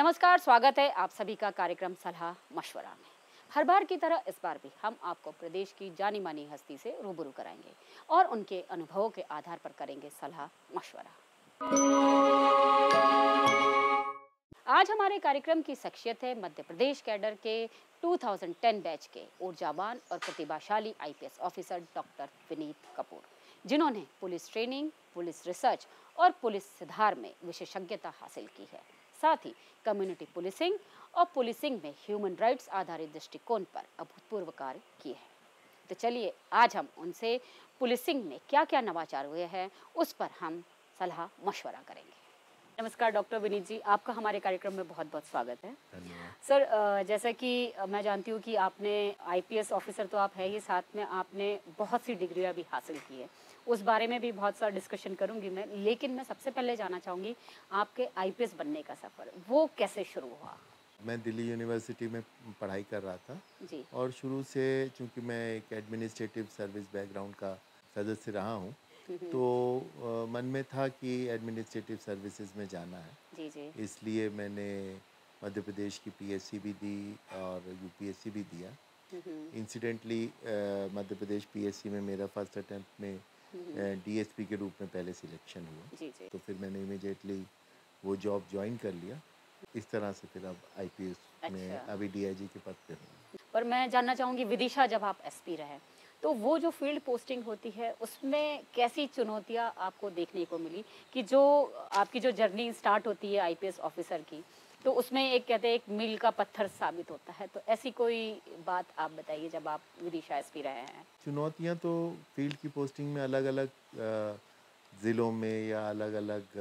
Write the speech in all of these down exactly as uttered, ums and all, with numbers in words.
नमस्कार, स्वागत है आप सभी का कार्यक्रम सलाह मशवरा में। हर बार की तरह इस बार भी हम आपको प्रदेश की जानी मानी हस्ती से रूबरू कराएंगे और उनके अनुभवों के आधार पर करेंगे सलाह मशवरा। आज हमारे कार्यक्रम की शख्सियत है मध्य प्रदेश कैडर के दो हज़ार दस बैच के ऊर्जावान और प्रतिभाशाली IPS officer doctor Vineet Kapoor, जिन्होंने पुलिस ट्रेनिंग, पुलिस रिसर्च और पुलिस सुधार में विशेषज्ञता हासिल की है। साथ ही कम्युनिटी पुलिसिंग और पुलिसिंग में ह्यूमन राइट्स आधारित दृष्टिकोण पर अभूतपूर्व कार्य किए हैं। तो चलिए आज हम उनसे पुलिसिंग में क्या क्या नवाचार हुए हैं उस पर हम सलाह मशवरा करेंगे। नमस्कार डॉक्टर विनीत जी, आपका हमारे कार्यक्रम में बहुत बहुत स्वागत है। सर, जैसा कि मैं जानती हूँ कि आपने आईपीएस ऑफिसर तो आप है ही, साथ में आपने बहुत सी डिग्रियाँ भी हासिल की है। उस बारे में भी बहुत सारा डिस्कशन करूंगी मैं, लेकिन मैं सबसे पहले जानना चाहूँगी आपके आईपीएस बनने का सफ़र वो कैसे शुरू हुआ? मैं दिल्ली यूनिवर्सिटी में पढ़ाई कर रहा था जी। और शुरू से चूंकि मैं एक एडमिनिस्ट्रेटिव सर्विस बैकग्राउंड का सदस्य रहा हूँ, तो आ, मन में था कि एडमिनिस्ट्रेटिव सर्विसेज में जाना है। जी जी। इसलिए मैंने मध्य प्रदेश की पीएससी भी दी और यूपीएससी भी दिया। इंसिडेंटली मध्य प्रदेश पीएससी में मेरा फर्स्ट अटैम्प्ट में डीएसपी के रूप में पहले सिलेक्शन हुआ। जी जी। तो फिर मैंने इमीडिएटली वो जॉब ज्वाइन कर लिया। इस तरह से फिर अब आईपीएस में अच्छा। अभी डीआईजी के पद पे हूँ। पर मैं जानना चाहूँगी, विदिशा जब आप एसपी रहे तो वो जो फील्ड पोस्टिंग होती है उसमें कैसी चुनौतियाँ आपको देखने को मिली कि जो आपकी जो जर्नी स्टार्ट होती है आईपीएस ऑफिसर की, तो उसमें एक कहते हैं एक मील का पत्थर साबित होता है, तो ऐसी कोई बात आप बताइए जब आप विदिशा एसपी रहे हैं। चुनौतियाँ तो फील्ड की पोस्टिंग में अलग अलग ज़िलों में या अलग अलग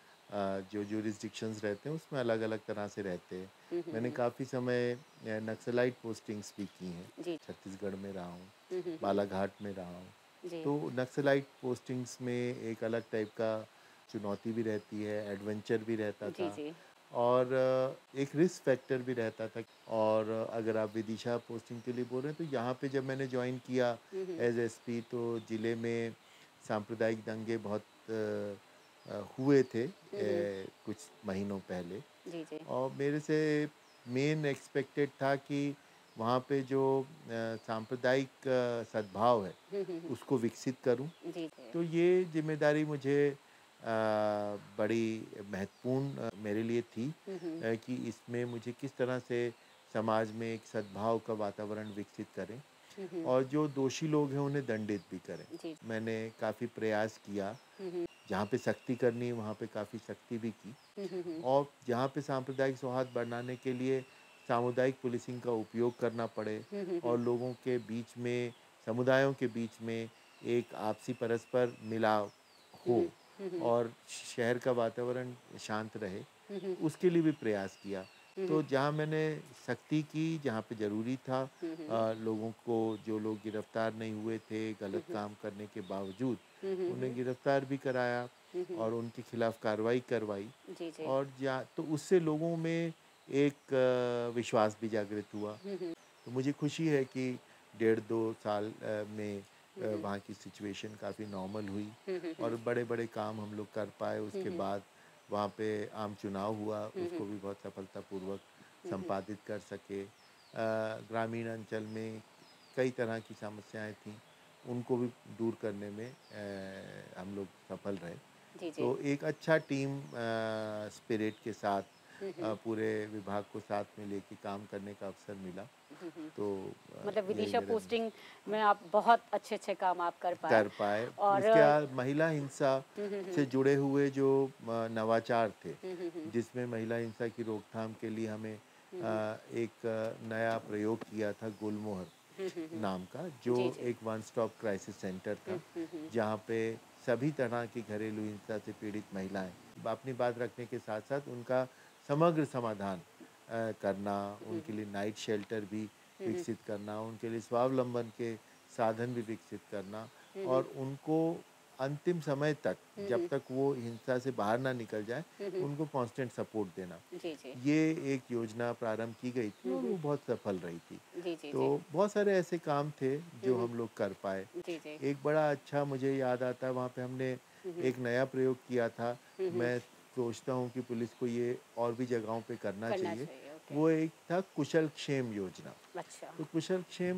जो जुरिस्डिक्शंस रहते हैं उसमें अलग अलग तरह से रहते हैं। मैंने काफ़ी समय नक्सलाइट पोस्टिंग्स भी की हैं। छत्तीसगढ़ में रहा हूँ, बालाघाट में रहा हूँ। तो नक्सलाइट पोस्टिंग्स में एक अलग टाइप का चुनौती भी रहती है, एडवेंचर भी रहता था जी जी। और एक रिस्क फैक्टर भी रहता था। और अगर आप विदिशा पोस्टिंग के लिए बोल रहे हैं तो यहाँ पे जब मैंने ज्वाइन किया एज एसपी तो ज़िले में सांप्रदायिक दंगे बहुत हुए थे ए, कुछ महीनों पहले। जी जी। और मेरे से मेन एक्सपेक्टेड था कि वहाँ पे जो सांप्रदायिक सद्भाव है उसको विकसित करूँ। जी जी। तो ये जिम्मेदारी मुझे आ, बड़ी महत्वपूर्ण मेरे लिए थी कि इसमें मुझे किस तरह से समाज में एक सद्भाव का वातावरण विकसित करें और जो दोषी लोग हैं उन्हें दंडित भी करें। मैंने काफ़ी प्रयास किया, जहाँ पे सख्ती करनी है वहाँ पे काफ़ी सख्ती भी की और जहाँ पे सांप्रदायिक सौहार्द बढ़ाने के लिए सामुदायिक पुलिसिंग का उपयोग करना पड़े और लोगों के बीच में, समुदायों के बीच में एक आपसी परस्पर मिलाव हो और शहर का वातावरण शांत रहे, उसके लिए भी प्रयास किया। तो जहाँ मैंने सख्ती की, जहाँ पे ज़रूरी था, आ, लोगों को, जो लोग गिरफ्तार नहीं हुए थे गलत काम करने के बावजूद, उन्हें गिरफ्तार भी कराया और उनके खिलाफ कार्रवाई करवाई। जी जी। और जा तो उससे लोगों में एक विश्वास भी जागृत हुआ। तो मुझे खुशी है कि डेढ़ दो साल में वहाँ की सिचुएशन काफ़ी नॉर्मल हुई और बड़े बड़े काम हम लोग कर पाए। उसके बाद वहाँ पे आम चुनाव हुआ, उसको भी बहुत सफलतापूर्वक संपादित कर सके। ग्रामीण अंचल में कई तरह की समस्याएं थीं, उनको भी दूर करने में आ, हम लोग सफल रहे। जी जी। तो एक अच्छा टीम स्पिरिट के साथ आ, पूरे विभाग को साथ में लेके काम करने का अवसर मिला। तो मतलब विदिशा पोस्टिंग में आप बहुत अच्छे अच्छे काम आप कर पाए कर पाए और उसके बाद महिला हिंसा से जुड़े हुए जो नवाचार थे, जिसमें महिला हिंसा की रोकथाम के लिए हमें एक नया प्रयोग किया था गुलमोहर नाम का, जो जी जी। एक वन स्टॉप क्राइसिस सेंटर था, जहाँ पे सभी तरह की घरेलू हिंसा से पीड़ित महिलाएं अपनी बात रखने के साथ साथ उनका समग्र समाधान करना, उनके लिए नाइट शेल्टर भी विकसित करना, उनके लिए स्वावलंबन के साधन भी विकसित करना और उनको अंतिम समय तक, जब तक वो हिंसा से बाहर ना निकल जाए, उनको कांस्टेंट सपोर्ट देना। जी जी। ये एक योजना प्रारंभ की गई थी और वो बहुत सफल रही थी। जी जी। तो बहुत सारे ऐसे काम थे जो हम लोग कर पाए। जी जी। एक बड़ा अच्छा मुझे याद आता है, वहाँ पे हमने एक नया प्रयोग किया था। मैं सोचता हूँ कि पुलिस को ये और भी जगहों पे करना, करना चाहिए, चाहिए, ओके। वो एक था कुशल क्षेम योजना। अच्छा। तो कुशल क्षेम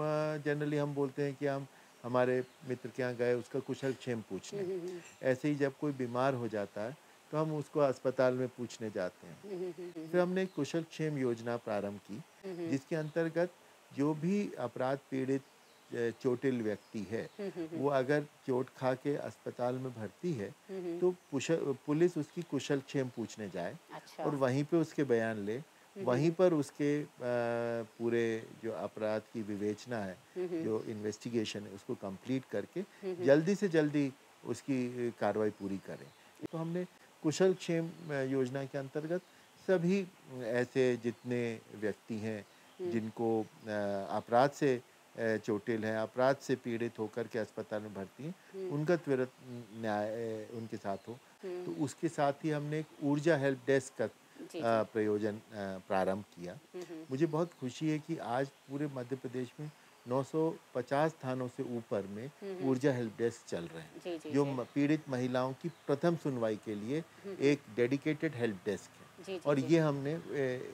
जनरली हम बोलते हैं कि हम हमारे मित्र के यहाँ गए उसका कुशल क्षेम हुँ, पूछने। हुँ, हुँ। ऐसे ही जब कोई बीमार हो जाता है तो हम उसको अस्पताल में पूछने जाते हैं। हुँ, हुँ, हुँ, हुँ, फिर हुँ। हमने एक कुशल क्षेम योजना प्रारंभ की, हुँ, हुँ। जिसके अंतर्गत जो भी अपराध पीड़ित अ, चोटिल व्यक्ति है, हुँ, हुँ, हुँ। वो अगर चोट खा के अस्पताल में भर्ती है, हुँ, हुँ। तो पुश- पुलिस उसकी कुशल क्षेम पूछने जाए अच्छा। और वहीं पे उसके बयान ले, हुँ, हुँ, वहीं हुँ। पर उसके अ, पूरे जो अपराध की विवेचना है, हुँ, हुँ। जो इन्वेस्टिगेशन है, उसको कंप्लीट करके हुँ, हुँ। जल्दी से जल्दी उसकी अ, कार्रवाई पूरी करें। तो हमने कुशल क्षेम अ, योजना के अंतर्गत सभी अ, ऐसे जितने व्यक्ति हैं हुँ। जिनको अ, अपराध से अ, चोटिल हैं, अपराध से पीड़ित होकर के अस्पताल में भर्ती हैं, हुँ। उनका त्वरित न्याय अ, उनके साथ हो। हुँ। तो उसके साथ ही हमने एक ऊर्जा हेल्प डेस्क का जी, अ, जी। प्रयोजन अ, प्रारंभ किया। हुँ, हुँ। मुझे बहुत खुशी है कि आज पूरे मध्य प्रदेश में नौ सौ पचास थानों से ऊपर में हुँ, हुँ। ऊर्जा हेल्प डेस्क चल रहे हैं, जी, जी, जो जी। म पीड़ित महिलाओं की प्रथम सुनवाई के लिए हुँ, हुँ। एक डेडिकेटेड हेल्प डेस्क है। जी, जी, और जी। ये हमने अ,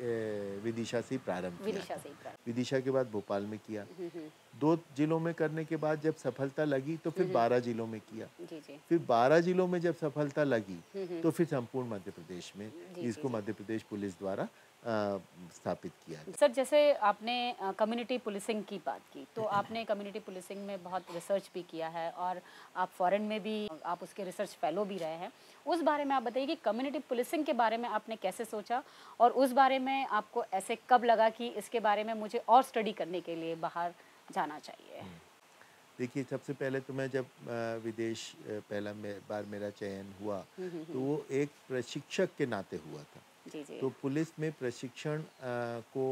अ, विदिशा से ही प्रारंभ किया विदिशा था। से ही प्रारंभ। विदिशा के बाद भोपाल में किया। हुँ, हुँ। दो जिलों में करने के बाद जब सफलता लगी तो हुँ, फिर हुँ। बारह जिलों में किया। जी, जी। फिर बारह जिलों में जब सफलता लगी हुँ, हुँ। तो फिर संपूर्ण मध्य प्रदेश में जी, जी, इसको जी। मध्य प्रदेश पुलिस द्वारा अ, स्थापित किया गया। सर, जैसे आपने अ, कम्युनिटी पुलिसिंग की बात की, तो आपने कम्युनिटी पुलिसिंग में बहुत रिसर्च भी किया है और आप फ़ॉरेन में भी आप उसके रिसर्च फेलो भी रहे हैं। उस बारे में आप बताइए कि कम्युनिटी पुलिसिंग के बारे में आपने कैसे सोचा और उस बारे में आपको ऐसे कब लगा कि इसके बारे में मुझे और स्टडी करने के लिए बाहर जाना चाहिए? हुँ। देखिए, सबसे पहले तो मैं जब अ, विदेश अ, पहला मे बार मेरा चयन हुआ, हुँ, हुँ, तो हुँ। वो एक प्रशिक्षक के नाते हुआ था। जी, जी। तो पुलिस में प्रशिक्षण अ, को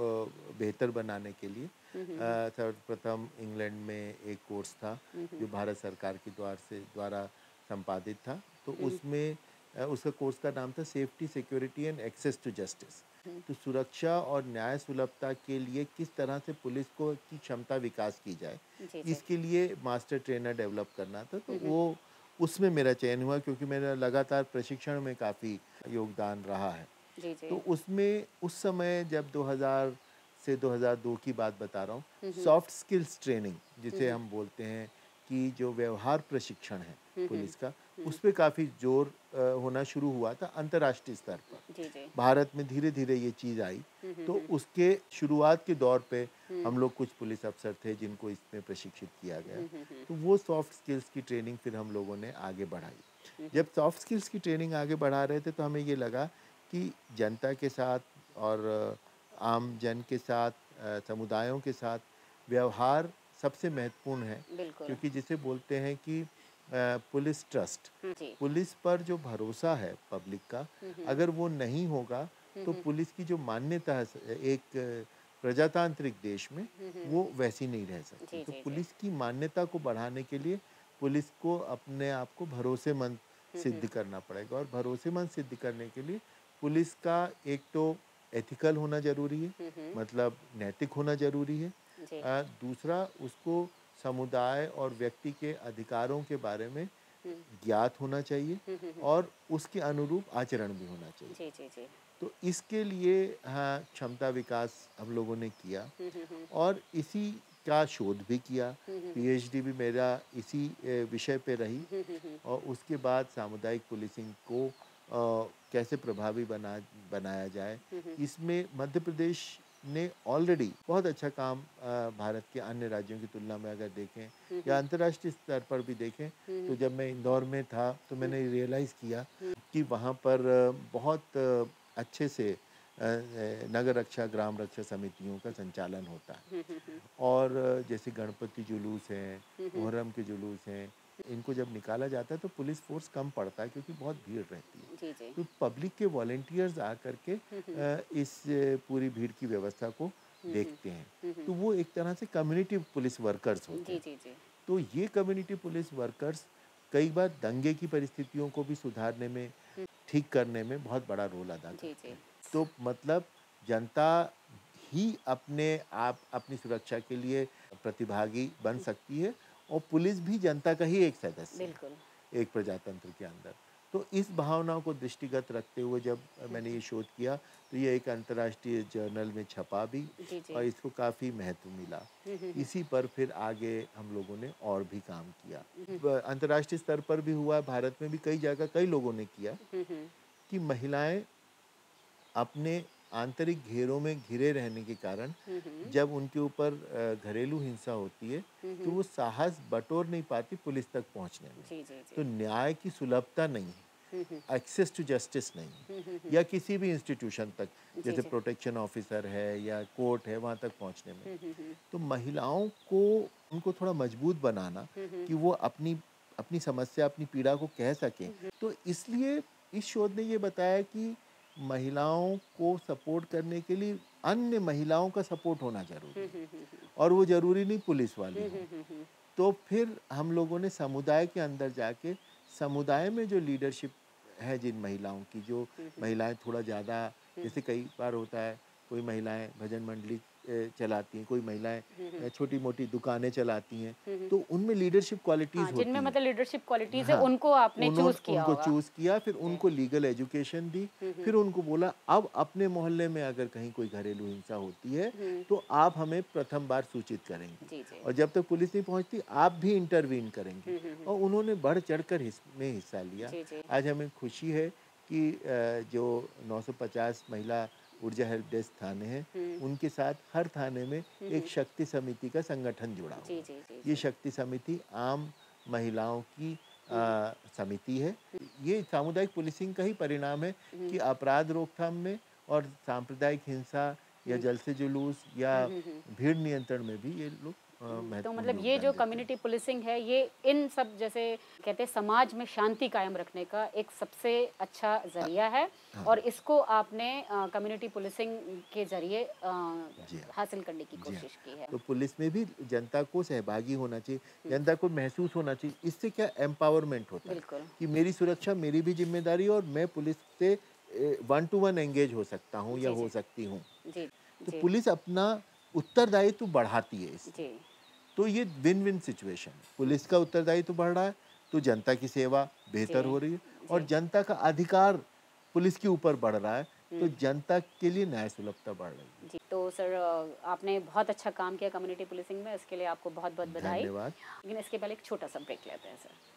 अ, बेहतर बनाने के लिए हुँ, हुँ, हुँ। अ, सर्वप्रथम इंग्लैंड में एक कोर्स था, हुँ, हुँ। जो भारत सरकार के द्वार से द्वारा संपादित था। तो हुँ, उसमें अ, उसका कोर्स का नाम था safety, security and access to justice. हुँ। तो सुरक्षा और न्याय सुलभता के लिए किस तरह से पुलिस को की क्षमता विकास की जाए, जी, जी। इसके लिए मास्टर ट्रेनर डेवलप करना था। तो हुँ, हुँ। वो उसमें मेरा चयन हुआ, क्योंकि मेरा लगातार प्रशिक्षण में काफ़ी योगदान रहा है। जी, जी। तो उसमें उस समय जब दो हज़ार से दो हज़ार दो की बात बता रहा हूँ, हुँ, हुँ। सॉफ्ट स्किल्स ट्रेनिंग हुँ, जिसे हुँ। हम बोलते हैं, कि जो व्यवहार प्रशिक्षण है हुँ, हुँ। पुलिस का, हुँ। उस पे काफ़ी जोर अ, होना शुरू हुआ था अंतर्राष्ट्रीय स्तर पर। जी, जी। भारत में धीरे-धीरे ये चीज़ आई। हुँ, हुँ, तो हुँ। उसके शुरुआत के दौर पे हुँ। हम लोग कुछ पुलिस अफ़सर थे जिनको इसमें प्रशिक्षित किया गया। हुँ, हुँ, हुँ। तो वो सॉफ्ट स्किल्स की ट्रेनिंग फिर हम लोगों ने आगे बढ़ाई। हुँ, हुँ। जब सॉफ्ट स्किल्स की ट्रेनिंग आगे बढ़ा रहे थे तो हमें ये लगा कि जनता के साथ और आम जन के साथ, अ, समुदायों के साथ व्यवहार सबसे महत्वपूर्ण है, बिल्कुल। क्योंकि जिसे बोलते हैं कि अ, पुलिस ट्रस्ट, हुँ, जी। पुलिस पर जो भरोसा है पब्लिक का, हुँ, हुँ। अगर वो नहीं होगा हुँ, तो हुँ। पुलिस की जो मान्यता है स- एक अ, प्रजातांत्रिक देश में, हुँ, हुँ। वो वैसी नहीं रह सकती। जी, तो जी, जी। पुलिस की मान्यता को बढ़ाने के लिए पुलिस को अपने आप को भरोसेमंद हुँ, हुँ। सिद्ध करना पड़ेगा, और भरोसेमंद सिद्ध करने के लिए पुलिस का एक तो एथिकल होना ज़रूरी है, हुँ, हुँ। मतलब नैतिक होना ज़रूरी है। जी। अ, दूसरा, उसको समुदाय और व्यक्ति के अधिकारों के बारे में हुँ। ज्ञात होना चाहिए, हुँ, हुँ, हुँ। और उसके अनुरूप आचरण भी होना चाहिए। जी, जी, जी। तो इसके लिए हाँ, क्षमता विकास हम लोगों ने किया, हुँ, हुँ, हुँ। और इसी का शोध भी किया। हुँ, हुँ, हुँ। पीएचडी भी मेरा इसी अ, विषय पे रही। हुँ, हुँ, हुँ। और उसके बाद सामुदायिक पुलिसिंग को अ, कैसे प्रभावी बना बनाया जाए, हुँ, हुँ। इसमें मध्य प्रदेश ने ऑलरेडी बहुत अच्छा काम अ, भारत के अन्य राज्यों की तुलना में अगर देखें, हुँ, या हुँ। अंतर्राष्ट्रीय स्तर पर भी देखें, हुँ, तो हुँ। जब मैं इंदौर में था तो हुँ, मैंने रियलाइज़ किया हुँ। कि वहाँ पर अ, बहुत अ, अच्छे से अ, अ, नगर रक्षा, ग्राम रक्षा समितियों का संचालन होता है। हुँ, हुँ, हुँ। और अ, जैसे गणपति जुलूस हैं, हुँ, हुँ। मुहर्रम के जुलूस हैं, इनको जब निकाला जाता है तो पुलिस फ़ोर्स कम पड़ता है, क्योंकि बहुत भीड़ रहती है। जी, जी। तो पब्लिक के वॉलंटियर्स आकर के हुँ, हुँ। अ, इस अ, पूरी भीड़ की व्यवस्था को हुँ, हुँ। देखते हैं। हुँ, हुँ। तो वो एक तरह से कम्युनिटी पुलिस वर्कर्स होते जी, हैं। जी, जी। तो ये कम्युनिटी पुलिस वर्कर्स कई बार दंगे की परिस्थितियों को भी सुधारने में, हुँ। ठीक करने में बहुत बड़ा रोल अदा जी, करते जी। हैं। तो मतलब जनता ही अपने आप अपनी सुरक्षा के लिए प्रतिभागी बन सकती है, और पुलिस भी जनता का ही एक सदस्य है, बिल्कुल। एक प्रजातंत्र के अंदर। तो इस भावना को दृष्टिगत रखते हुए जब मैंने ये शोध किया तो ये एक अंतर्राष्ट्रीय जर्नल में छपा भी जी, जी। और इसको काफ़ी महत्व मिला। इसी पर फिर आगे हम लोगों ने और भी काम किया। ब- अंतर्राष्ट्रीय स्तर पर भी हुआ, भारत में भी कई जगह कई लोगों ने किया कि महिलाएं अपने आंतरिक घेरों में घिरे रहने के कारण जब उनके ऊपर अ, घरेलू हिंसा होती है तो वो साहस बटोर नहीं पाती पुलिस तक पहुंचने में। जी, जी, जी। तो न्याय की सुलभता नहीं है, एक्सेस टू जस्टिस नहीं है, या किसी भी इंस्टीट्यूशन तक जैसे जी। प्रोटेक्शन ऑफिसर है या कोर्ट है वहाँ तक पहुँचने में। तो महिलाओं को उनको थोड़ा मजबूत बनाना कि वो अपनी अपनी समस्या अपनी पीड़ा को कह सकें। तो इसलिए इस शोध ने ये बताया कि महिलाओं को सपोर्ट करने के लिए अन्य महिलाओं का सपोर्ट होना जरूरी है और वो जरूरी नहीं पुलिस वाली हो। तो फिर हम लोगों ने समुदाय के अंदर जाके समुदाय में जो लीडरशिप है जिन महिलाओं की, जो महिलाएं थोड़ा ज़्यादा, जैसे कई बार होता है कोई महिलाएं भजन मंडली ए, चलाती हैं, कोई महिलाएं छोटी मोटी दुकानें चलाती हैं, तो उनमें लीडरशिप क्वालिटीज हाँ, होती जिनमें हैं। मतलब लीडरशिप क्वालिटीज हाँ, है उनको आपने उन्होंने चूज किया उनको होगा। चूज किया, फिर उनको लीगल एजुकेशन दी, फिर उनको बोला अब अपने मोहल्ले में अगर कहीं कोई घरेलू हिंसा होती है तो आप हमें प्रथम बार सूचित करेंगे जी, जी। और जब तक पुलिस नहीं पहुंचती आप भी इंटरवीन करेंगे। और उन्होंने बढ़ चढ़कर में हिस्सा लिया। जी, जी। आज हमें खुशी है कि अ, जो नौ सौ पचास महिला ऊर्जा हेल्प डेस्क थाने हैं उनके साथ हर थाने में एक शक्ति समिति का संगठन जुड़ा हुआ जी, है। जी, जी, ये शक्ति समिति आम महिलाओं की आ, समिति है। ये सामुदायिक पुलिसिंग का ही परिणाम है कि अपराध रोकथाम में और सांप्रदायिक हिंसा या जलसे जुलूस या भीड़ नियंत्रण में भी ये लोग आ, तो महत्वपूर्ण मतलब ये योगदान जो देते हैं। कम्युनिटी पुलिसिंग है ये इन सब जैसे कहते हैं समाज में शांति कायम रखने का एक सबसे अच्छा जरिया है। और इसको आपने कम्युनिटी पुलिसिंग के जरिए अ, जी हाँ। हासिल करने की जी हाँ। कोशिश की है। तो पुलिस में भी जनता को सहभागी होना चाहिए, जनता को महसूस होना चाहिए। इससे क्या एम्पावरमेंट होता है बिल्कुल। कि मेरी सुरक्षा मेरी भी जिम्मेदारी है और मैं पुलिस से वन टू वन एंगेज हो सकता हूँ या जी, हो जी। सकती हूँ। जी, तो जी, पुलिस अपना उत्तरदायित्व बढ़ाती है इससे। जी, तो ये विन विन सिचुएशन, पुलिस का उत्तरदायित्व बढ़ रहा है तो जनता की सेवा बेहतर जी, हो रही है और जी। जनता का अधिकार पुलिस के ऊपर बढ़ रहा है तो जनता के लिए न्याय सुलभता बढ़ रही है। जी, तो सर अ, आपने बहुत अच्छा काम किया कम्युनिटी पुलिसिंग में, इसके लिए आपको बहुत बहुत बधाई। धन्यवाद। लेकिन इसके पहले एक छोटा सा ब्रेक लेते हैं सर।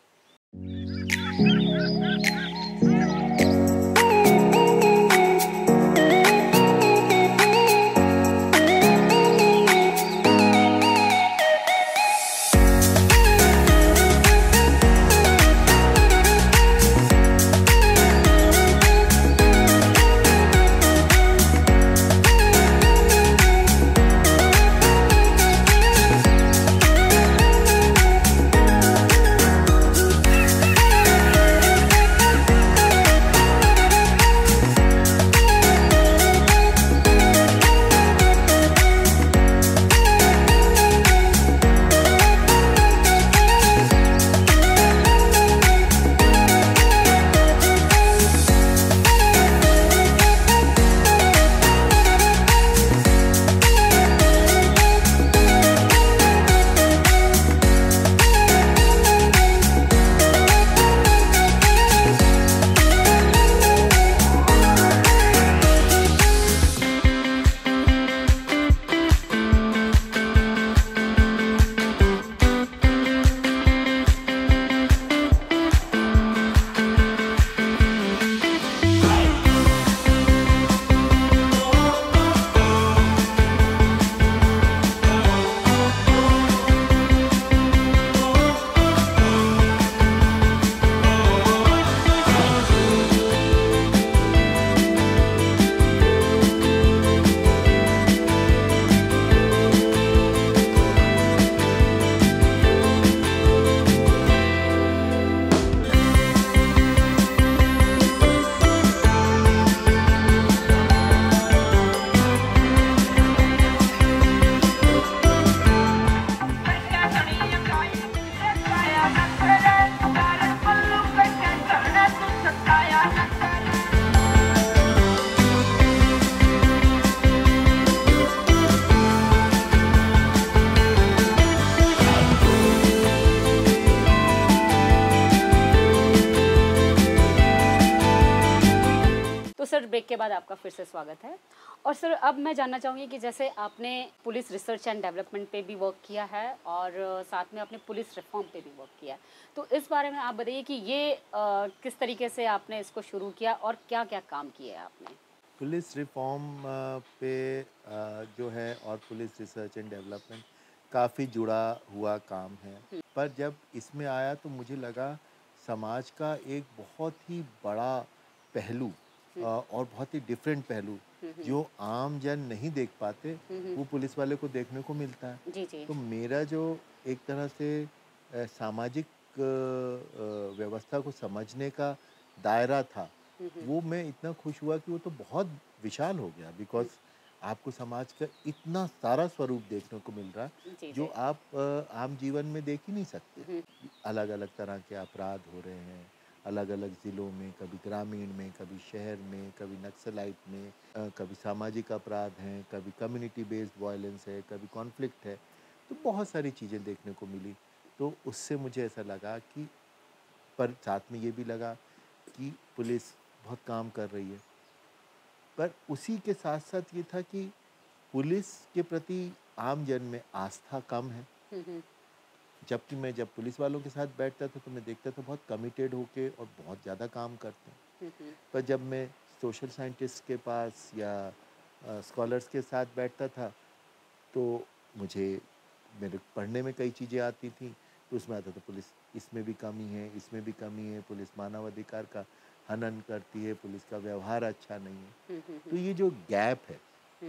सर ब्रेक के बाद आपका फिर से स्वागत है। और सर अब मैं जानना चाहूँगी कि जैसे आपने पुलिस रिसर्च एंड डेवलपमेंट पे भी वर्क किया है और साथ में आपने पुलिस रिफॉर्म पे भी वर्क किया है, तो इस बारे में आप बताइए कि ये आ, किस तरीके से आपने इसको शुरू किया और क्या क्या काम किए आपने। पुलिस रिफॉर्म अ, पे अ, जो है और पुलिस रिसर्च एंड डेवलपमेंट काफ़ी जुड़ा हुआ काम है। पर जब इसमें आया तो मुझे लगा समाज का एक बहुत ही बड़ा पहलू अ, और बहुत ही डिफरेंट पहलू जो आम जन नहीं देख पाते वो पुलिस वाले को देखने को मिलता है। जी जी। तो मेरा जो एक तरह से अ, सामाजिक अ, अ, व्यवस्था को समझने का दायरा था वो मैं इतना खुश हुआ कि वो तो बहुत विशाल हो गया बिकॉज़ आपको समाज का इतना सारा स्वरूप देखने को मिल रहा है जी जो जी। आप अ, आम जीवन में देख ही नहीं सकते। अलग-अलग तरह के अपराध हो रहे हैं, अलग-अलग ज़िलों में, कभी ग्रामीण में, कभी शहर में, कभी नक्सलाइट में, अ, कभी सामाजिक अपराध हैं, कभी कम्युनिटी बेस्ड वायलेंस है, कभी कॉन्फ्लिक्ट है। तो बहुत सारी चीज़ें देखने को मिली। तो उससे मुझे ऐसा लगा कि पर साथ में ये भी लगा कि पुलिस बहुत काम कर रही है। पर उसी के साथ-साथ ये था कि पुलिस के प्रति आम जन में आस्था कम है। जबकि मैं जब पुलिस वालों के साथ बैठता था तो मैं देखता था बहुत कमिटेड होके और बहुत ज़्यादा काम करते हैं। पर जब मैं सोशल साइंटिस्ट के पास या अ, स्कॉलर्स के साथ बैठता था तो मुझे मेरे पढ़ने में कई चीज़ें आती थी तो उसमें आता था पुलिस इसमें भी कमी है, इसमें भी कमी है, पुलिस मानवाधिकार का हनन करती है, पुलिस का व्यवहार अच्छा नहीं है। तो ये जो गैप है,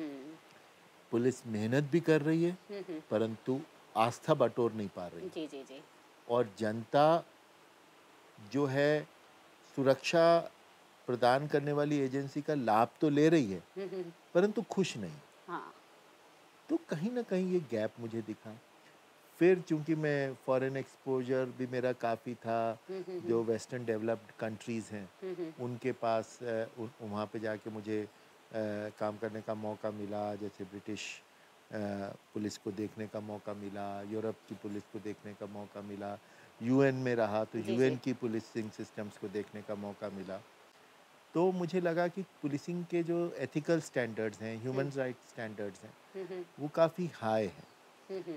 पुलिस मेहनत भी कर रही है परंतु आस्था बटोर नहीं पा रही है। जी जी जी। और जनता जो है सुरक्षा प्रदान करने वाली एजेंसी का लाभ तो ले रही है परंतु खुश नहीं। हाँ। तो कहीं ना कहीं ये गैप मुझे दिखा। फिर चूंकि मैं फॉरेन एक्सपोजर भी मेरा काफ़ी था, जो वेस्टर्न डेवलप्ड कंट्रीज़ हैं उनके पास अ, उन वहाँ पे जाके मुझे अ, काम करने का मौका मिला। जैसे ब्रिटिश अ, पुलिस को देखने का मौका मिला, यूरोप की पुलिस को देखने का मौका मिला, यूएन में रहा तो जी यूएन जी। की पुलिसिंग सिस्टम्स को देखने का मौका मिला। तो मुझे लगा कि पुलिसिंग के जो एथिकल स्टैंडर्ड्स हैं, ह्यूमन राइट स्टैंडर्ड्स हैं, वो काफ़ी हाई हैं।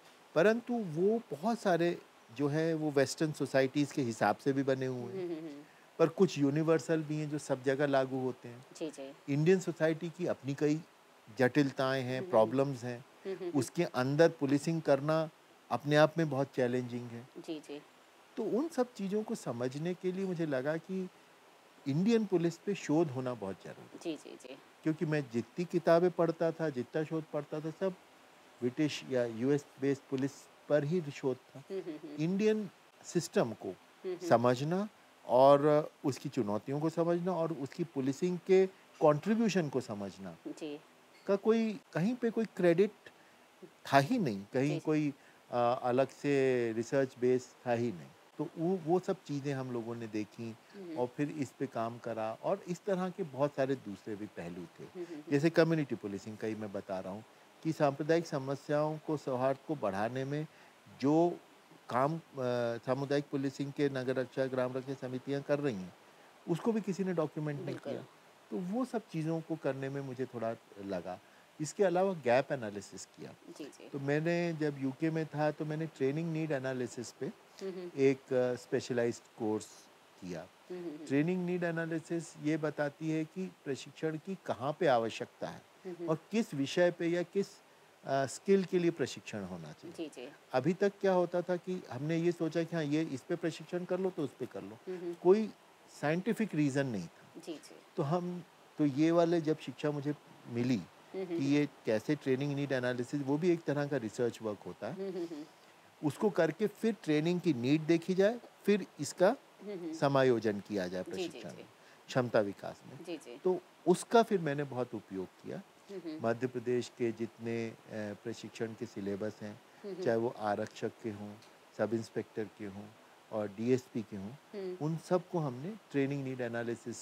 परंतु वो बहुत सारे जो है वो वेस्टर्न सोसाइटीज़ के हिसाब से भी बने हुए हैं, पर कुछ यूनिवर्सल भी हैं जो सब जगह लागू होते हैं। जी जी। इंडियन सोसाइटी की अपनी कई जटिलताएं हैं, प्रॉब्लम्स हैं, उसके अंदर पुलिसिंग करना अपने आप में बहुत चैलेंजिंग है। जी जी। तो उन सब चीज़ों को समझने के लिए मुझे लगा कि इंडियन पुलिस पे शोध होना बहुत ज़रूरी है। जी जी जी। क्योंकि मैं जितनी किताबें पढ़ता था, जितना शोध पढ़ता था, सब ब्रिटिश या यूएस बेस्ड पुलिस पर ही शोध था। इंडियन सिस्टम को समझना और उसकी चुनौतियों को समझना और उसकी पुलिसिंग के कंट्रीब्यूशन को समझना जी का कोई कहीं पे कोई क्रेडिट था ही नहीं, कहीं जी। कोई अ, अलग से रिसर्च बेस था ही नहीं। तो वो वो सब चीज़ें हम लोगों ने देखी और फिर इस पे काम करा और इस तरह के बहुत सारे दूसरे भी पहलू थे। जैसे कम्युनिटी पुलिसिंग का ही मैं बता रहा हूँ कि सांप्रदायिक समस्याओं को, सौहार्द को बढ़ाने में जो काम अ, सामुदायिक पुलिसिंग के नगर रक्षा, ग्राम रक्षा समितियाँ कर रही हैं, उसको भी किसी ने डॉक्यूमेंट नहीं बिल्कुल। किया। तो वो सब चीज़ों को करने में मुझे थोड़ा लगा। इसके अलावा गैप एनालिसिस किया। जी जी। तो मैंने जब यूके में था तो मैंने ट्रेनिंग नीड एनालिसिस पे एक स्पेशलाइज्ड कोर्स किया। ट्रेनिंग नीड एनालिसिस ये बताती है कि प्रशिक्षण की कहाँ पे आवश्यकता है और किस विषय पे या किस स्किल के लिए प्रशिक्षण होना चाहिए। जी जी। अभी तक क्या होता था कि हमने ये सोचा कि हाँ ये इस पे प्रशिक्षण कर लो तो उस पे कर लो, कोई साइंटिफिक रीज़न नहीं था। जी जी। तो हम तो ये वाले जब शिक्षा मुझे मिली कि ये कैसे ट्रेनिंग नीड एनालिसिस, वो भी एक तरह का रिसर्च वर्क होता है, उसको करके फिर ट्रेनिंग की नीड देखी जाए, फिर इसका समायोजन किया जाए जी जी प्रशिक्षण जी। में, क्षमता विकास में। जी जी। तो उसका फिर मैंने बहुत उपयोग किया। मध्य प्रदेश के जितने अ, प्रशिक्षण के सिलेबस हैं, चाहे वो आरक्षक के हों, सब इंस्पेक्टर के हों और डीएसपी के हों, उन सब को हमने ट्रेनिंग नीड एनालिसिस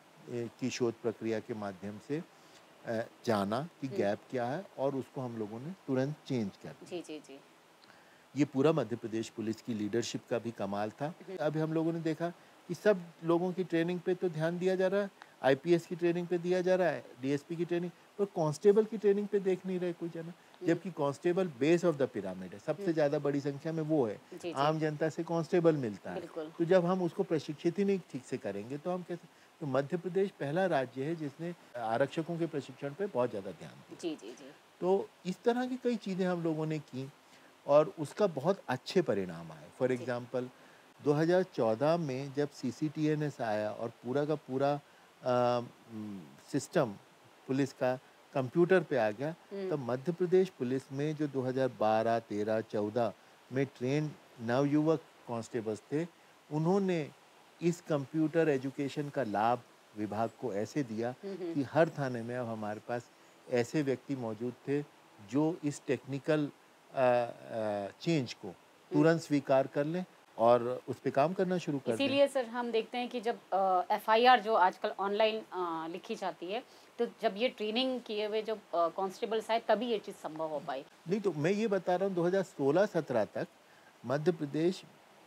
की शोध प्रक्रिया के माध्यम से अ, जाना कि गैप क्या है और उसको हम लोगों ने तुरंत चेंज कर दिया। जी जी जी। ये पूरा मध्य प्रदेश पुलिस की लीडरशिप का भी कमाल था। अभी हम लोगों ने देखा कि सब लोगों की ट्रेनिंग पे तो ध्यान दिया जा रहा है आईपीएस की ट्रेनिंग पे दिया जा रहा है, डीएसपी की ट्रेनिंग पर, कांस्टेबल की ट्रेनिंग पे देख नहीं रहे कोई जना। जबकि constable base of the pyramid है, सबसे ज़्यादा बड़ी संख्या में वो है। जी, जी। आम जनता से कांस्टेबल मिलता है। बिल्कुल। तो जब हम उसको प्रशिक्षित ही नहीं ठीक से करेंगे तो हम कैसे। तो मध्य प्रदेश पहला राज्य है जिसने आरक्षकों के प्रशिक्षण पे बहुत ज़्यादा ध्यान दिया। जी, जी, जी। तो इस तरह की कई चीज़ें हम लोगों ने की और उसका बहुत अच्छे परिणाम आए। For ji. एग्ज़ाम्पल दो हज़ार चौदह में जब सीसीटीएनएस आया और पूरा का पूरा अ, उम, सिस्टम पुलिस का कंप्यूटर पे आ गया, हुँ। तब मध्य प्रदेश पुलिस में जो दो हज़ार बारह, तेरह, चौदह में ट्रेन नवयुवक कांस्टेबल्स थे, उन्होंने इस कंप्यूटर एजुकेशन का लाभ विभाग को ऐसे दिया हुँ, हुँ। कि हर थाने में अब हमारे पास ऐसे व्यक्ति मौजूद थे जो इस टेक्निकल अ अ, चेंज को हुँ। तुरंत स्वीकार कर लें और उस पे काम करना शुरू कर दें। इसीलिए सर हम देखते हैं कि जब अ, एफआईआर जो आजकल ऑनलाइन अ, लिखी जाती है, तो जब ये ट्रेनिंग किए हुए जो अ, कांस्टेबल्स आए तभी ये चीज़ संभव हो पाई। नहीं तो मैं ये बता रहा हूँ दो हज़ार सोलह सत्रह तक मध्य प्रदेश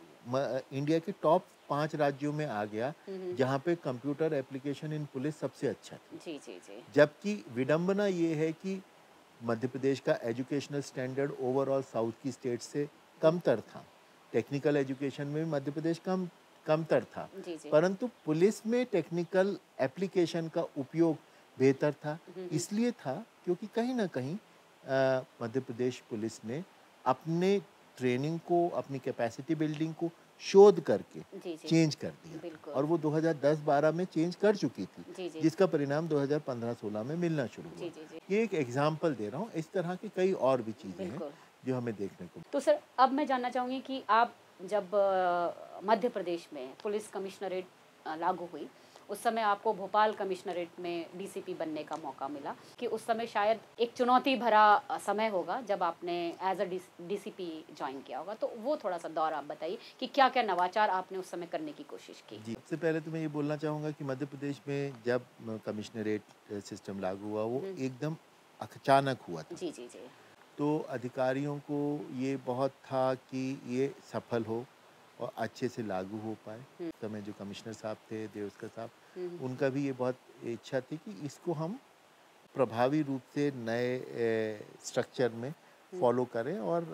म इंडिया के टॉप पाँच राज्यों में आ गया, हुँ, हुँ। जहाँ पे कंप्यूटर एप्लीकेशन इन पुलिस सबसे अच्छा था। जी, जी, जी। जबकि विडंबना ये है कि मध्य प्रदेश का एजुकेशनल स्टैंडर्ड ओवरऑल साउथ की स्टेट से हुँ। कमतर था। टेक्निकल एजुकेशन में भी मध्य प्रदेश कम कमतर था। जी, जी। परंतु पुलिस में टेक्निकल एप्लीकेशन का उपयोग बेहतर था। हुँ, हुँ। इसलिए था क्योंकि कहीं न कहीं अ, मध्य प्रदेश पुलिस ने अपने ट्रेनिंग को, अपनी कैपेसिटी बिल्डिंग को शोध करके जी, जी। चेंज कर दिया था बिल्कुल। और वो दो हज़ार दस बारह में चेंज कर चुकी थी, जी, जी। जिसका परिणाम दो हज़ार पंद्रह सोलह में मिलना शुरू हुआ। जी, जी, जी। ये एक एग्ज़ाम्पल दे रहा हूँ, इस तरह की कई और भी चीज़ें हैं बिल्कुल। जो हमें देखने को। तो सर अब मैं जानना चाहूँगी कि आप जब अ, मध्य प्रदेश में पुलिस कमिश्नरेट अ, लागू हुई, उस समय आपको भोपाल कमिश्नरेट में डीसीपी बनने का मौका मिला कि उस समय शायद एक चुनौती भरा अ, समय होगा जब आपने एज अ डीसीपी ज्वाइन किया होगा, तो वो थोड़ा-सा दौर आप बताइए कि क्या-क्या नवाचार आपने उस समय करने की कोशिश की? जी, सबसे पहले तो मैं ये बोलना चाहूँगा कि मध्य प्रदेश में जब अ, कमिश्नरेट अ, सिस्टम लागू हुआ, वो हुँ। एकदम अचानक हुआ था। जी, जी, जी। तो अधिकारियों को ये बहुत था कि ये सफल हो और अच्छे से लागू हो पाए। हुँ। उस समय जो कमिश्नर साहब थे, देवस्कर साहब, हुँ, उनका भी ये बहुत इच्छा थी कि इसको हम प्रभावी रूप से नए अ, स्ट्रक्चर में हुँ। फॉलो करें और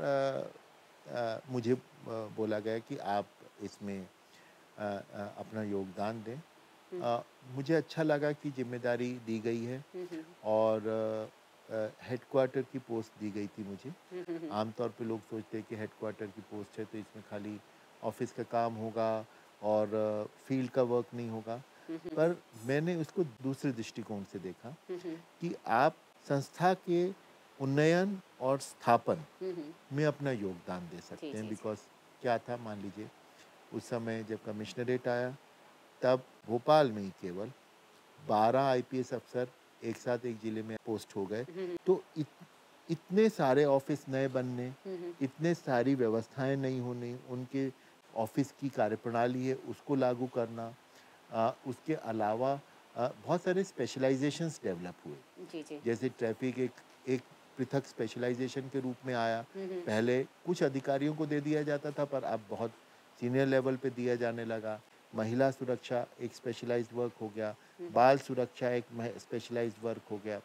अ, अ, मुझे अ, बोला गया कि आप इसमें अ अ, अपना योगदान दें। हुँ। अ, मुझे अच्छा लगा कि ज़िम्मेदारी दी गई है हुँ, हुँ। और अ, हेडक्वार्टर की पोस्ट दी गई थी मुझे। हुँ, हुँ, हुँ। आमतौर पे लोग सोचते हैं कि हेडक्वार्टर की पोस्ट है तो इसमें खाली ऑफिस का काम होगा और फील्ड का वर्क नहीं होगा। हुँ, हुँ। पर मैंने उसको दूसरे दृष्टिकोण से देखा हुँ, हुँ। कि आप संस्था के उन्नयन और स्थापन हुँ, हुँ। में अपना योगदान दे जी, सकते हैं। जी, जी। बिकॉज़ क्या था, मान लीजिए उस समय जब कमिश्नरेट आया, तब भोपाल में ही केवल बारह आईपीएस अफ़सर एक साथ एक ज़िले में पोस्ट हो गए। हुँ, हुँ। तो इत इतने सारे ऑफ़िस नए बनने, हुँ, हुँ। इतने सारी व्यवस्थाएँ नहीं होनी, उनके ऑफ़िस की कार्यप्रणाली है उसको लागू करना, अ, उसके अलावा अ, बहुत सारे स्पेशलाइज़ेशंस डेवलप हुए। जी, जी। जैसे ट्रैफ़िक एक एक पृथक स्पेशलाइज़ेशन के रूप में आया। हुँ, हुँ। पहले कुछ अधिकारियों को दे दिया जाता था पर अब बहुत सीनियर लेवल पे दिया जाने लगा। महिला सुरक्षा एक स्पेशलाइज़्ड वर्क हो गया, हुँ। बाल सुरक्षा एक मह स्पेशलाइज़्ड वर्क हो गया।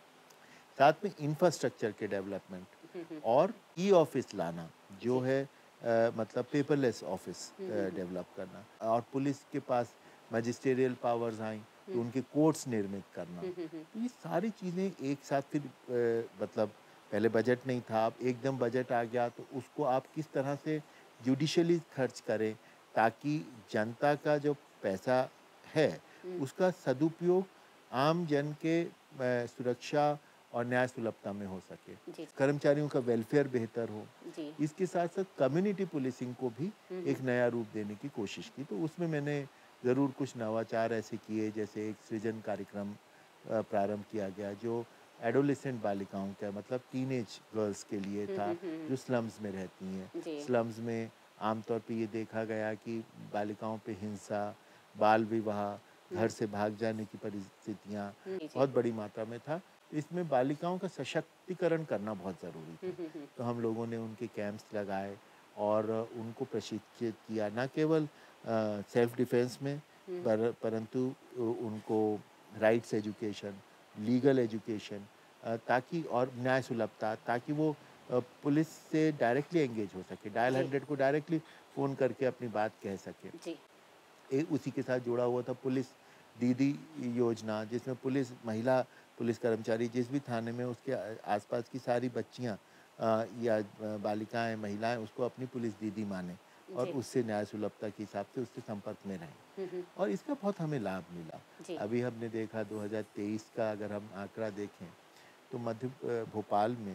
साथ में इंफ्रास्ट्रक्चर के डेवलपमेंट हुँ, हुँ। और ई-ऑफ़िस लाना, जो जी। है अ, मतलब पेपरलेस ऑफ़िस हुँ, अ, हुँ, हुँ। डेवलप करना और पुलिस के पास मैजिस्टेरियल पावर्स आईं, तो हुँ। उनके कोर्ट्स निर्मित करना। हुँ, हुँ, हुँ। तो ये सारी चीज़ें एक साथ फिर अ, मतलब पहले बजट नहीं था, अब एकदम बजट आ गया, तो उसको आप किस तरह से जुडिशियली खर्च करें, ताकि जनता का जो पैसा है, हुँ। उसका सदुपयोग आम जन के अ, सुरक्षा और न्याय सुलभता में हो सके। जी, कर्मचारियों का वेलफेयर बेहतर हो। जी। इसके साथ-साथ कम्युनिटी पुलिसिंग को भी हुँ, हुँ। एक नया रूप देने की कोशिश की। तो उसमें मैंने ज़रूर कुछ नवाचार ऐसे किए, जैसे एक सृजन कार्यक्रम अ, प्रारंभ किया गया जो एडोलेसेंट बालिकाओं का मतलब टीनेज गर्ल्स के लिए हुँ, था, हुँ, हुँ। जो स्लम्स में रहती हैं। जी। स्लम्स में आमतौर पे ये देखा गया कि बालिकाओं पे हिंसा, बाल विवाह, घर हुँ। से भाग जाने की परिस्थितियाँ हुँ, जी, जी। बहुत बड़ी मात्रा में था। इसमें बालिकाओं का सशक्तिकरण करना बहुत ज़रूरी हुँ, था। हुँ, हुँ। तो हम लोगों ने उनके कैंप्स लगाए और उनको प्रशिक्षित किया, ना केवल अ, सेल्फ डिफेंस में, पर परंतु उ- उनको राइट्स एजुकेशन, लीगल एजुकेशन, ताकि और न्याय सुलभता, ताकि वो अ, पुलिस से डायरेक्टली एंगेज हो सके, डायल जी हंड्रेड को डायरेक्टली फ़ोन करके अपनी बात कह सके। जी एक उसी के साथ जुड़ा हुआ था पुलिस दीदी योजना, जिसमें पुलिस महिला पुलिस कर्मचारी जिस भी थाने में उसके आ- आसपास की सारी बच्चियां अ, या अ, बालिकाएं, महिलाएं उसको अपनी पुलिस दीदी माने और जी उससे न्याय सुलभता के हिसाब से उससे संपर्क में रहें, हम्म, हम्म, और इसका बहुत हमें लाभ मिला। जी अभी हमने देखा दो हज़ार तेईस का अगर हम आंकड़ा देखें तो मध्य अ, भोपाल में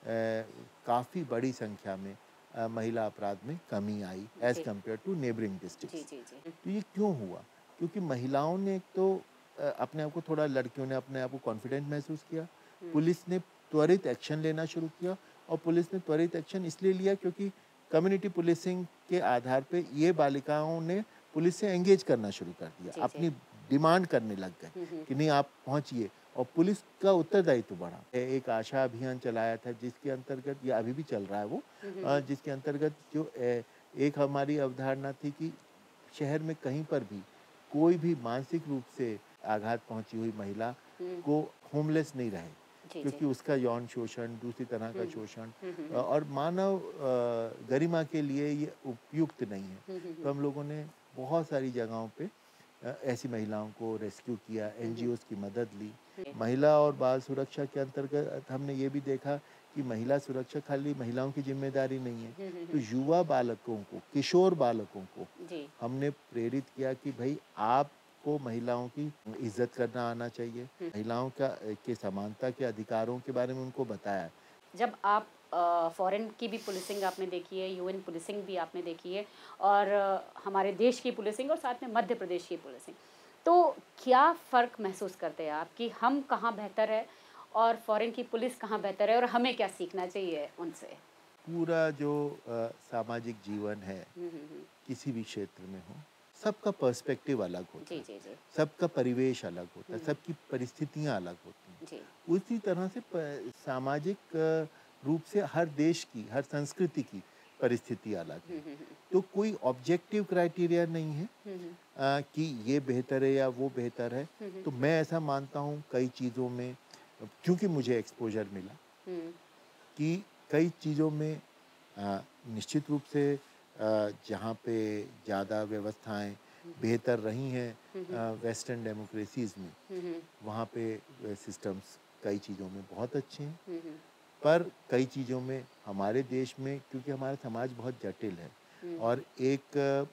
काफ़ी बड़ी संख्या में अ, महिला अपराध में कमी आई एज़ जी कम्पेयर टू नेबरिंग जी डिस्ट्रिक्ट्स। जी जी तो ये क्यों हुआ? क्योंकि महिलाओं ने एक तो अ, अपने आप को थोड़ा, लड़कियों ने अपने आप को कॉन्फिडेंट महसूस किया, हम्म, पुलिस ने त्वरित एक्शन लेना शुरू किया, और पुलिस ने त्वरित एक्शन इसलिए लिया क्योंकि कम्युनिटी पुलिसिंग के आधार पे ये बालिकाओं ने पुलिस से एंगेज करना शुरू कर दिया, जी जी अपनी डिमांड करने लग गए हम्म, हम्म, कि नहीं आप पहुंचिए, और पुलिस का उत्तरदायित्व बढ़ा। ए- एक आशा अभियान चलाया था जिसके अंतर्गत, ये अभी भी चल रहा है वो, हम्म, अ, जिसके अंतर्गत जो ए, एक हमारी अवधारणा थी कि शहर में कहीं पर भी कोई भी मानसिक रूप से आघात पहुंची हुई महिला हम्म, को होमलेस नहीं रहे, जी जी क्योंकि उसका यौन शोषण, दूसरी तरह का हम्म, शोषण हम्म, अ, हम्म, और मानव अ, गरिमा के लिए ये उपयुक्त नहीं है। हम्म, हम्म, तो हम लोगों ने बहुत सारी जगहों पे अ, ऐसी महिलाओं को रेस्क्यू किया, हम्म, एनजीओज़ की मदद ली। हम्म, महिला और बाल सुरक्षा के अंतर्गत हमने ये भी देखा कि महिला सुरक्षा खाली महिलाओं की जिम्मेदारी नहीं है। हम्म, हम्म, तो युवा बालकों को, किशोर बालकों को जी हमने प्रेरित किया कि भाई आपको महिलाओं की इज्जत करना आना चाहिए, हम्म। महिलाओं का के समानता के अधिकारों के बारे में उनको बताया। जब आप फॉरेन की भी पुलिसिंग आपने देखी है, यूएन पुलिसिंग भी आपने देखी है, और अ, हमारे देश की पुलिसिंग और साथ में मध्य प्रदेश की पुलिसिंग, तो क्या फ़र्क महसूस करते हैं आप कि हम कहाँ बेहतर है और फॉरेन की पुलिस कहाँ बेहतर है और हमें क्या सीखना चाहिए उनसे? पूरा जो अ, सामाजिक जीवन है हम्म, हम्म, हम्म, किसी भी क्षेत्र में हो, सबका पर्सपेक्टिव अलग होता जी है, जी जी सबका परिवेश अलग होता है, हम्म, सबकी परिस्थितियां अलग होती हैं। जी उसी तरह से प- सामाजिक अ, रूप से हर देश की, हर संस्कृति की परिस्थिति अलग हम्म, है। हम्म, हम्म, तो कोई ऑब्जेक्टिव क्राइटेरिया नहीं है हम्म, अ, कि ये बेहतर है या वो बेहतर है। हम्म, तो मैं ऐसा मानता हूँ कई चीज़ों में, क्योंकि मुझे एक्सपोजर मिला, हम्म, कि कई चीज़ों में अ, निश्चित रूप से अ, जहाँ पे ज़्यादा व्यवस्थाएं बेहतर रही हम्म, हैं वेस्टर्न डेमोक्रेसीज़ में, हम्म, वहाँ पे सिस्टम्स कई चीज़ों में बहुत अच्छे हैं। हम्म, पर कई चीज़ों में हमारे देश में, क्योंकि हमारा समाज बहुत जटिल है हम्म, और एक अ,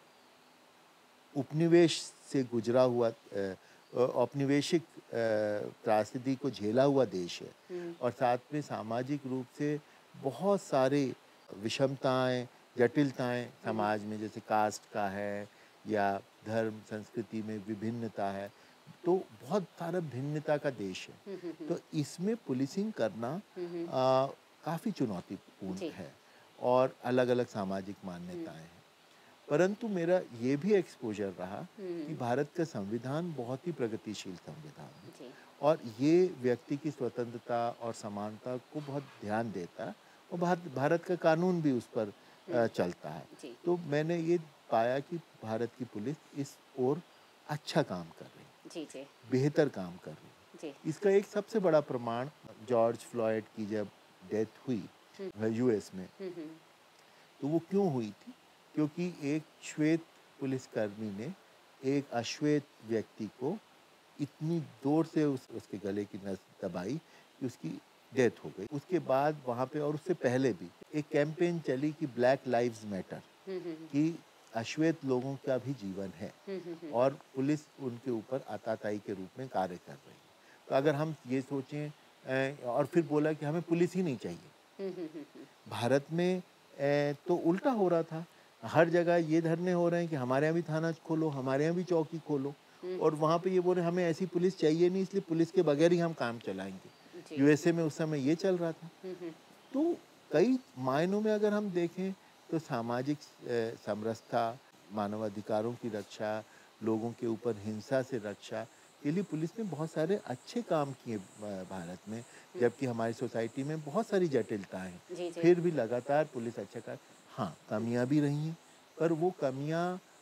उपनिवेश से गुजरा हुआ, अ, अ, औपनिवेशिक अ, त्रासदी को झेला हुआ देश है, हम्म, और साथ में सामाजिक रूप से बहुत सारे विषमताएं, जटिलताएं हम्म, समाज में, जैसे कास्ट का है या धर्म संस्कृति में विभिन्नता है, तो बहुत सारा भिन्नता का देश है। हम्म, हम्म, तो इसमें पुलिसिंग करना हम्म, काफ़ी चुनौतीपूर्ण जी है, और अलग-अलग सामाजिक हम्म, मान्यताएं हैं। परंतु मेरा ये भी एक्सपोज़र रहा कि हम्म, भारत का संविधान बहुत ही प्रगतिशील संविधान है, जी और ये व्यक्ति की स्वतंत्रता और समानता को बहुत ध्यान देता है, और भारत भारत का कानून भी उस पर हम्म, अ, चलता है। जी तो मैंने ये पाया कि भारत की पुलिस इस ओर अच्छा काम कर रही है, जी जी बेहतर काम कर रही है। जी इसका एक सबसे बड़ा प्रमाण, जॉर्ज फ्लॉयड की जब डेथ हुई हम्म, यूएस में, हम्म, हम्म, तो वो क्यों हुई थी? क्योंकि एक श्वेत पुलिसकर्मी ने एक अश्वेत व्यक्ति को इतनी जोर से उस उसके गले की नस दबाई कि उसकी डेथ हो गई। उसके बाद वहाँ पे, और उससे पहले भी एक कैंपेन चली कि ब्लैक लाइव्स मैटर, हम्म, हम्म, कि अश्वेत लोगों का भी जीवन है, हम्म, हम्म, और पुलिस उनके ऊपर आताताई के रूप में कार्य कर रही है। तो अगर हम ये सोचें, अ, और फिर बोला कि हमें पुलिस ही नहीं चाहिए। हम्म, हम्म, हम्म, भारत में अ, तो उल्टा हो रहा था, हर जगह ये धरने हो रहे हैं कि हमारे यहाँ भी थाना खोलो, हमारे यहाँ भी चौकी खोलो, हम्म, और वहाँ पे ये बोल रहे हैं हमें ऐसी पुलिस चाहिए नहीं, इसलिए पुलिस के बगैर ही हम काम चलाएंगे। जी यूएसए में उस समय ये चल रहा था। हम्म, हम्म, तो कई मायनों में अगर हम देखें तो सामाजिक अ, समरसता, मानवाधिकारों की रक्षा, लोगों के ऊपर हिंसा से रक्षा के लिए पुलिस ने बहुत सारे अच्छे काम किए अ, भारत में, जबकि हमारी सोसाइटी में बहुत सारी जटिलताएं हैं। जी जी फिर भी लगातार पुलिस अच्छा कर, हाँ कमियां भी रही हैं, पर वो कमियां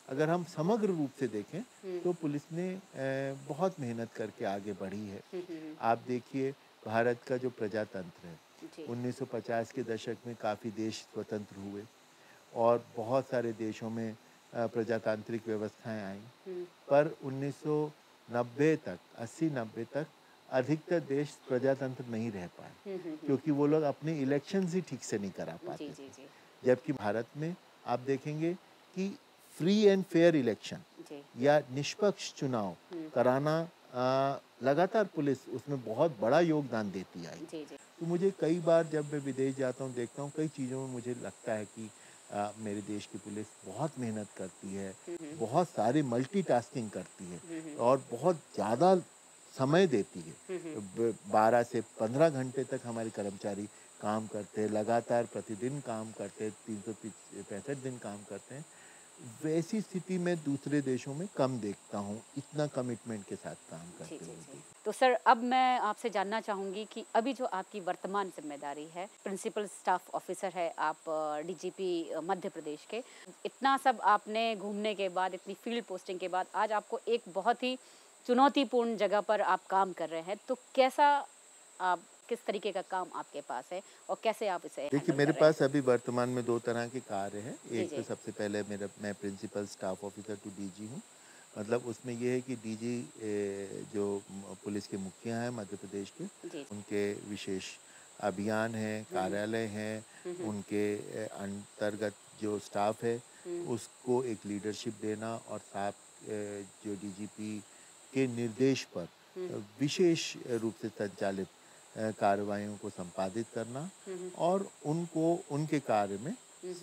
अगर हम समग्र रूप से देखें तो पुलिस ने अ, बहुत मेहनत करके आगे बढ़ी है। आप देखिए भारत का जो प्रजातंत्र है उन्नीस सौ पचास के दशक में काफ़ी देश स्वतंत्र हुए और बहुत सारे देशों में अ, प्रजातांत्रिक व्यवस्थाएं आईं, पर उन्नीस सौ नब्बे तक अस्सी नब्बे तक अधिकतर देश प्रजातंत्र नहीं रह पाए क्योंकि वो लोग अपने इलेक्शंस ही ठीक से नहीं करा पाते जी, जी, थे। जी। जबकि भारत में आप देखेंगे कि फ्री एंड फेयर इलेक्शन जी। या निष्पक्ष चुनाव कराना अ, लगातार पुलिस उसमें बहुत बड़ा योगदान देती आई। जी, जी। तो मुझे कई बार जब मैं विदेश जाता हूँ देखता हूँ कई चीज़ों में मुझे लगता है कि आ, मेरे देश की पुलिस बहुत मेहनत करती है, बहुत सारी मल्टीटास्किंग करती है और बहुत ज़्यादा समय देती है। ब- बारह से पंद्रह घंटे तक हमारे कर्मचारी काम करते हैं, लगातार प्रतिदिन काम करते हैं, तीन सौ पैंसठ दिन काम करते हैं। वैसी स्थिति में दूसरे देशों में कम देखता हूँ, इतना कमिटमेंट के साथ काम जी, करते जी, हुए जी। भी। तो सर अब मैं आपसे जानना चाहूँगी कि अभी जो आपकी वर्तमान ज़िम्मेदारी है, प्रिंसिपल स्टाफ ऑफिसर है आप डीजीपी मध्य प्रदेश के। इतना सब आपने घूमने के बाद, इतनी फील्ड पोस्टिंग के बाद आज आपको एक बहुत ही चुनौतीपूर्ण जगह पर आप काम कर रहे हैं। तो कैसा आप किस तरीके का काम आपके पास है और कैसे आप इसे देखिए हैंडल मेरे कर रहे हैं? पास अभी वर्तमान में दो तरह के कार्य हैं। जी, एक तो जी। सबसे पहले मेरा मैं principal staff officer to DG हूँ। मतलब उसमें ये है कि डीजी जो म- पुलिस के मुखिया हैं मध्य प्रदेश के, जी, जी। उनके विशेष अभियान हैं, कार्यालय हैं, उनके अ, अंतर्गत जो स्टाफ है उसको एक लीडरशिप देना और साथ अ, जो डीजीपी के निर्देश पर अ, विशेष रूप से संचालित अ, कार्रवाइयों को संपादित करना और उनको उनके कार्य में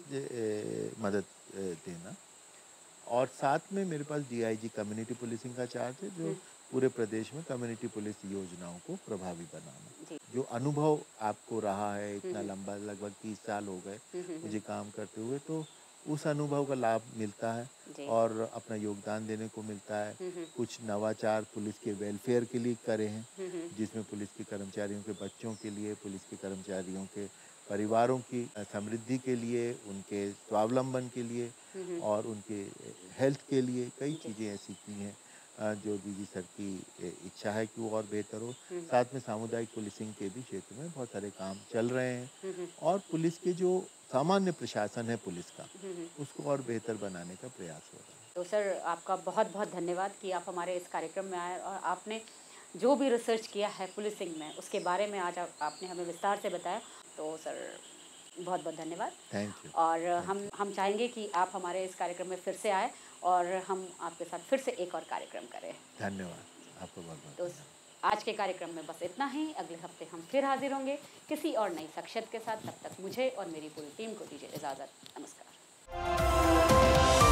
ए, मदद अ, देना। और साथ में मेरे पास डीआईजी कम्युनिटी पुलिसिंग का चार्ज है जो पूरे प्रदेश में कम्युनिटी पुलिस योजनाओं को प्रभावी बनाना। जी। जो अनुभव आपको रहा है इतना लंबा, लगभग तीस साल हो गए मुझे काम करते हुए, तो उस अनुभव का लाभ मिलता है जी। और अपना योगदान देने को मिलता है। कुछ नवाचार पुलिस के वेलफेयर के लिए करे हैं जिसमें पुलिस के कर्मचारियों के बच्चों के लिए, पुलिस के कर्मचारियों के परिवारों की अ, समृद्धि के लिए, उनके स्वावलंबन के लिए और उनके हेल्थ के लिए कई चीज़ें ऐसी की हैं अ, जो डीजी सर की अ, इच्छा है कि वो और बेहतर हो। साथ में सामुदायिक पुलिसिंग के भी क्षेत्र में बहुत सारे काम चल रहे हैं और पुलिस के जो सामान्य प्रशासन है पुलिस का उसको और बेहतर बनाने का प्रयास हो रहा है। तो सर आपका बहुत बहुत धन्यवाद कि आप हमारे इस कार्यक्रम में आए और आपने जो भी रिसर्च किया है पुलिसिंग में उसके बारे में आज आप, आपने हमें विस्तार से बताया। तो सर बहुत बहुत धन्यवाद। Thank you. और थैंक हम यू। हम चाहेंगे कि आप हमारे इस कार्यक्रम में फिर से आए और हम आपके साथ फिर से एक और कार्यक्रम करें। धन्यवाद आपको बहुत बहुत तो धन्यवाद। आज के कार्यक्रम में बस इतना ही। अगले हफ्ते हम फिर हाजिर होंगे किसी और नई शख्सियत के साथ। तब तक मुझे और मेरी पूरी टीम को दीजिए इजाज़त। नमस्कार।